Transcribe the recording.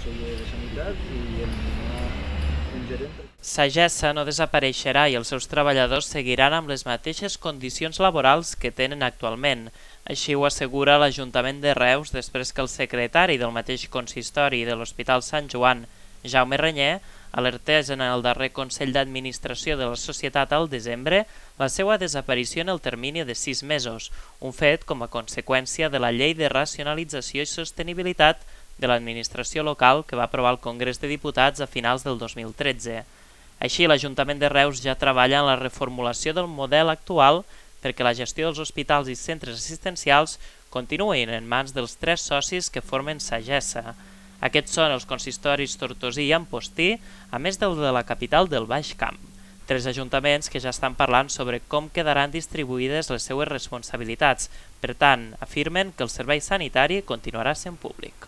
conseller de Sanitat i un gerent. Sagessa no desapareixerà i els seus treballadors seguiran amb les mateixes condicions laborals que tenen actualment. Així ho assegura l'Ajuntament de Reus després que el secretari del mateix consistori de l'Hospital Sant Joan, Jaume Renyer, alertés en el darrer Consell d'Administració de la Societat al desembre la seva desaparició en el termini de 6 mesos, un fet com a conseqüència de la Llei de Racionalització i Sostenibilitat de l'Administració Local que va aprovar el Congrés de Diputats a finals del 2013. Així, l'Ajuntament de Reus ja treballa en la reformulació del model actual perquè la gestió dels hospitals i centres assistencials continuïn en mans dels 3 socis que formen Sagessa. Aquests són els consistoris Tortosí i Amposti, a més del de la capital del Baix Camp. 3 ajuntaments que ja estan parlant sobre com quedaran distribuïdes les seues responsabilitats. Per tant, afirmen que el servei sanitari continuarà sent públic.